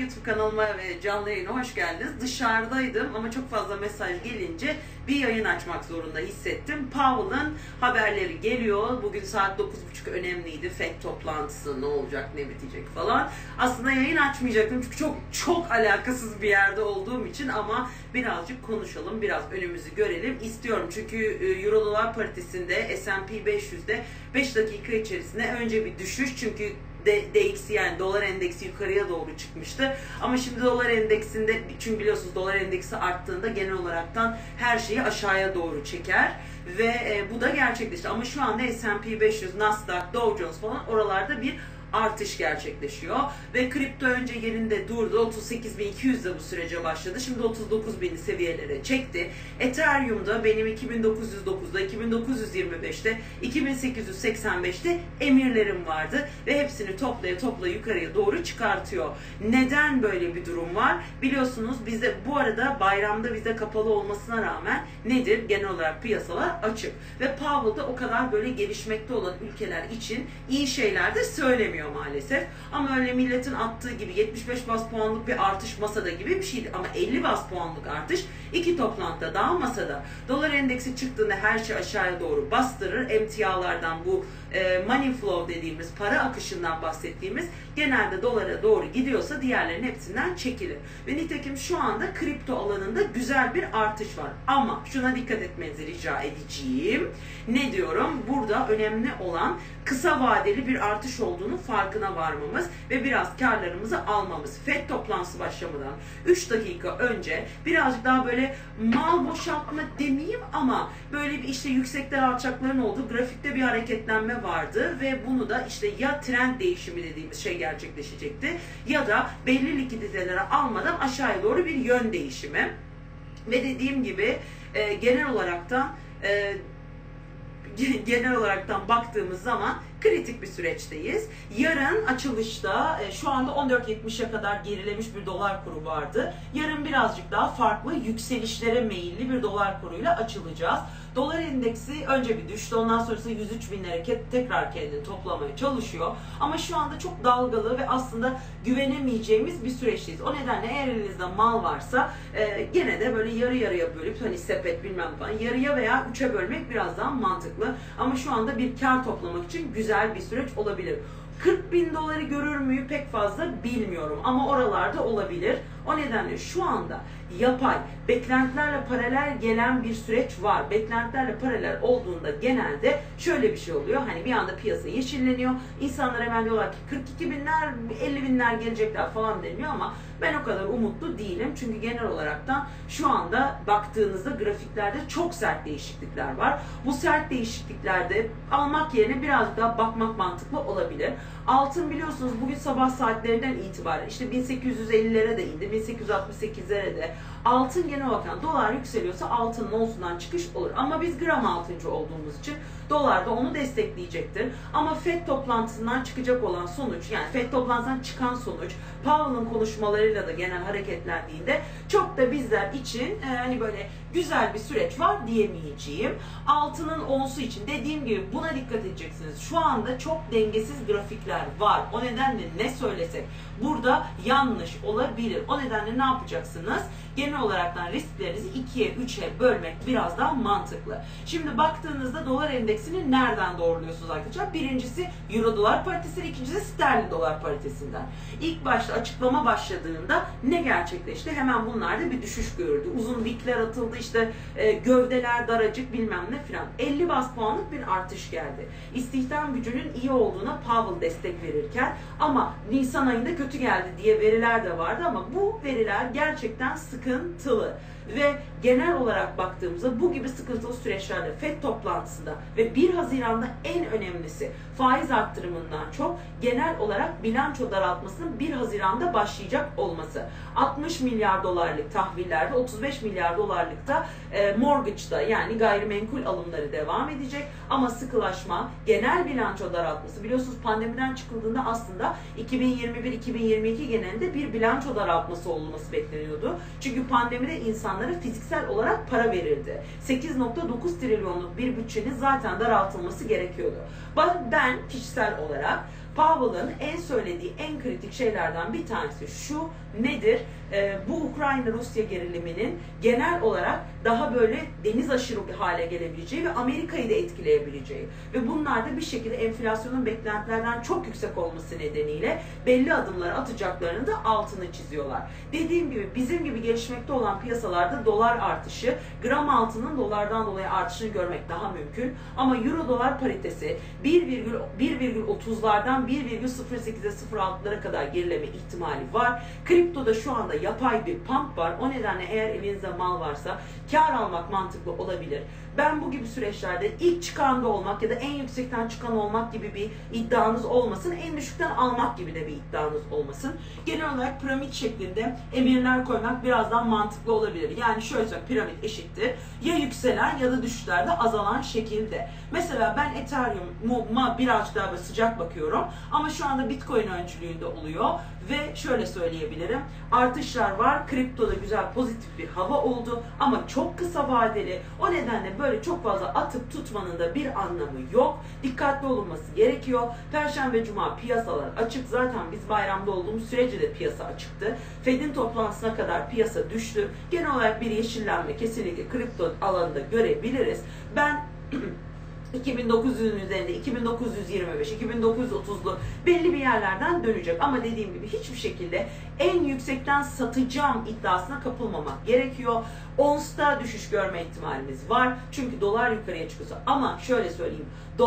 YouTube kanalıma ve canlı yayına hoş geldiniz. Dışarıdaydım ama çok fazla mesaj gelince bir yayın açmak zorunda hissettim. Powell'ın haberleri geliyor. Bugün saat 9.30 önemliydi. FED toplantısı ne olacak, ne bitecek falan. Aslında yayın açmayacaktım çünkü çok alakasız bir yerde olduğum için, ama birazcık konuşalım, biraz önümüzü görelim istiyorum. Çünkü Euro-Dolar paritesinde, S&P 500'de 5 dakika içerisinde önce bir düşüş, çünkü DXY yani dolar endeksi yukarıya doğru çıkmıştı. Ama şimdi dolar endeksinde, çünkü biliyorsunuz dolar endeksi arttığında genel olaraktan her şeyi aşağıya doğru çeker ve bu da gerçekleşti. Ama şu anda S&P 500, Nasdaq, Dow Jones falan oralarda bir artış gerçekleşiyor ve kripto önce yerinde durdu. 38.200'de bu sürece başladı. Şimdi 39.000 seviyelere çekti. Ethereum'da benim 2909'da, 2925'te, 2885'te emirlerim vardı ve hepsini toplaya yukarıya doğru çıkartıyor. Neden böyle bir durum var? Biliyorsunuz bizde bu arada bayramda vize kapalı olmasına rağmen nedir? Genel olarak piyasalar açık ve Powell'da o kadar böyle gelişmekte olan ülkeler için iyi şeyler de söylemiyor maalesef. Ama öyle milletin attığı gibi 75 bas puanlık bir artış masada gibi bir şeydi. Ama 50 bas puanlık artış iki toplantıda daha masada. Dolar endeksi çıktığında her şey aşağıya doğru bastırır. Emtialardan, bu money flow dediğimiz para akışından bahsettiğimiz genelde dolara doğru gidiyorsa diğerlerinin hepsinden çekilir. Ve nitekim şu anda kripto alanında güzel bir artış var. Ama şuna dikkat etmenizi rica edeceğim. Ne diyorum? Burada önemli olan kısa vadeli bir artış olduğunu farkına varmamız ve biraz karlarımızı almamız. FED toplantısı başlamadan 3 dakika önce birazcık daha böyle mal boşaltma demeyeyim ama böyle bir işte yüksekler alçakların olduğu grafikte bir hareketlenme vardı ve bunu da işte ya trend değişimi dediğimiz şey gerçekleşecekti ya da belli likiditeleri almadan aşağıya doğru bir yön değişimi. Ve dediğim gibi genel olaraktan baktığımız zaman kritik bir süreçteyiz. Yarın açılışta şu anda 14.70'e kadar gerilemiş bir dolar kuru vardı. Yarın birazcık daha farklı yükselişlere meyilli bir dolar kuruyla açılacağız. Dolar endeksi önce bir düştü. Ondan sonrasında 103 binlere tekrar kendini toplamaya çalışıyor. Ama şu anda çok dalgalı ve aslında güvenemeyeceğimiz bir süreçteyiz. O nedenle eğer elinizde mal varsa gene de böyle yarı yarıya bölüp, hani sepet bilmem falan, yarıya veya 3'e bölmek biraz daha mantıklı. Ama şu anda bir kar toplamak için güzel bir süreç olabilir. 40.000 doları görür müyü pek fazla bilmiyorum ama oralarda olabilir. O nedenle şu anda yapay, beklentilerle paralel gelen bir süreç var. Beklentilerle paralel olduğunda genelde şöyle bir şey oluyor. Hani bir anda piyasa yeşilleniyor. İnsanlar hemen diyorlar ki 42 binler, 50 binler gelecekler falan deniyor ama ben o kadar umutlu değilim. Çünkü genel olaraktan şu anda baktığınızda grafiklerde çok sert değişiklikler var. Bu sert değişikliklerde almak yerine biraz daha bakmak mantıklı olabilir. Altın biliyorsunuz bugün sabah saatlerinden itibaren işte 1850'lere de indi, 1868'lere de. Altın genel olarak dolar yükseliyorsa altının onsundan çıkış olur. Ama biz gram altıncı olduğumuz için dolar da onu destekleyecektir. Ama FED toplantısından çıkacak olan sonuç, yani FED toplantısından çıkan sonuç, Powell'ın konuşmalarıyla da genel hareketlendiğinde çok da bizler için hani böyle güzel bir süreç var diyemeyeceğim. Altının onsu için dediğim gibi buna dikkat edeceksiniz. Şu anda çok dengesiz grafikler var. O nedenle ne söylesek burada yanlış olabilir. O nedenle ne yapacaksınız? Genel olaraktan risklerinizi 2'ye 3'e bölmek biraz daha mantıklı. Şimdi baktığınızda dolar endeksini nereden doğruluyorsunuz arkadaşlar? Birincisi Euro dolar paritesi, ikincisi sterlin dolar paritesinden. İlk başta açıklama başladığında ne gerçekleşti? Hemen bunlarda bir düşüş görüldü. Uzun dikler atıldı, işte gövdeler daracık bilmem ne filan. 50 bas puanlık bir artış geldi. İstihdam gücünün iyi olduğuna Powell destek verirken, ama Nisan ayında kötü geldi diye veriler de vardı ama bu veriler gerçekten sıkıntılı. Ve genel olarak baktığımızda bu gibi sıkıntılı süreçlerde FED toplantısında ve 1 Haziran'da en önemlisi faiz arttırımından çok genel olarak bilanço daraltmasının 1 Haziran'da başlayacak olması. 60 milyar dolarlık tahvillerde, 35 milyar dolarlıkta mortgage'da yani gayrimenkul alımları devam edecek. Ama sıkılaşma, genel bilanço daraltması, biliyorsunuz pandemiden çıkıldığında aslında 2021-2022 genelinde bir bilanço daraltması olması bekleniyordu. Çünkü pandemide insanlara fiziksel olarak para verildi. 8.9 trilyonluk bir bütçenin zaten daraltılması gerekiyordu. Ben kişisel olarak Powell'ın en söylediği en kritik şeylerden bir tanesi şu: nedir? Bu Ukrayna-Rusya geriliminin genel olarak daha böyle deniz aşırı bir hale gelebileceği ve Amerika'yı da etkileyebileceği ve bunlar da bir şekilde enflasyonun beklentilerden çok yüksek olması nedeniyle belli adımlar atacaklarını da altını çiziyorlar. Dediğim gibi bizim gibi gelişmekte olan piyasalarda dolar artışı, gram altının dolardan dolayı artışını görmek daha mümkün ama euro dolar paritesi 1,30'lardan 1,08'e 0,6'lara kadar gerileme ihtimali var. Kriptoda şu anda yapay bir pump var. O nedenle eğer elinizde mal varsa kar almak mantıklı olabilir. Ben bu gibi süreçlerde ilk çıkanda olmak ya da en yüksekten çıkan olmak gibi bir iddianız olmasın. En düşükten almak gibi de bir iddianız olmasın. Genel olarak piramit şeklinde emirler koymak birazdan mantıklı olabilir. Yani şöyle söyleyeyim, piramit eşittir ya yükselen ya da düşüşlerde azalan şekilde. Mesela ben Ethereum'a birazcık daha sıcak bakıyorum ama şu anda Bitcoin öncülüğünde oluyor ve şöyle söyleyebilirim, artışlar var, kriptoda güzel pozitif bir hava oldu ama çok kısa vadeli. O nedenle böyle çok fazla atıp tutmanın da bir anlamı yok. Dikkatli olunması gerekiyor. Perşembe, Cuma piyasalar açık. Zaten biz bayramda olduğumuz sürece de piyasa açıktı. Fed'in toplantısına kadar piyasa düştü. Genel olarak bir yeşillenme kesinlikle kripto alanında görebiliriz. Ben 2900'ün üzerinde 2925, 2930'lu belli bir yerlerden dönecek. Ama dediğim gibi hiçbir şekilde en yüksekten satacağım iddiasına kapılmamak gerekiyor. Ons'ta düşüş görme ihtimalimiz var. Çünkü dolar yukarıya çıkıyorsa. Ama şöyle söyleyeyim.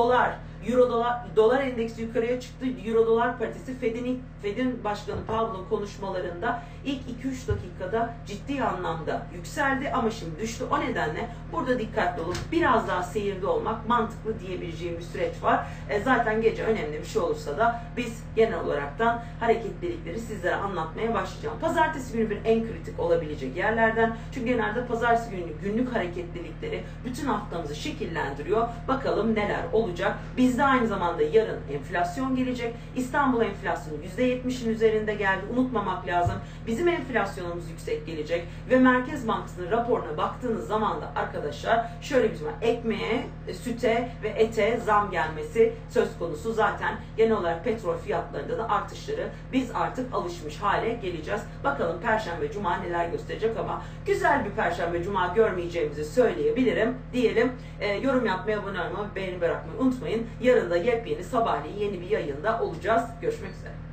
Dolar endeksi yukarıya çıktı. Euro dolar paritesi Fed'in başkanı Powell'ın konuşmalarında ilk 2-3 dakikada ciddi anlamda yükseldi ama şimdi düştü. O nedenle burada dikkatli olup biraz daha seyirde olmak mantıklı diyebileceğim bir süreç var. Zaten gece önemli bir şey olursa da biz genel olaraktan hareketlilikleri sizlere anlatmaya başlayacağım. Pazartesi günü bir en kritik olabilecek yerlerden. Çünkü genelde pazartesi günü günlük hareketlilikleri bütün haftamızı şekillendiriyor. Bakalım neler olacak. Bizde aynı zamanda yarın enflasyon gelecek. İstanbul enflasyonu %70'in üzerinde geldi. Unutmamak lazım. Bizim enflasyonumuz yüksek gelecek ve Merkez Bankası'nın raporuna baktığınız zaman da arkadaşlar şöyle bir şey var. Ekmeğe, süte ve ete zam gelmesi söz konusu. Zaten genel olarak petrol fiyatlarında da artışları biz artık alışmış hale geleceğiz. Bakalım Perşembe, Cuma neler gösterecek ama güzel bir Perşembe, Cuma görmeyeceğimizi söyleyebilirim diyelim. Yorum yapmayı, abone olmayı, beğeni bırakmayı unutmayın. Yarın da yepyeni sabahleyin yeni bir yayında olacağız. Görüşmek üzere.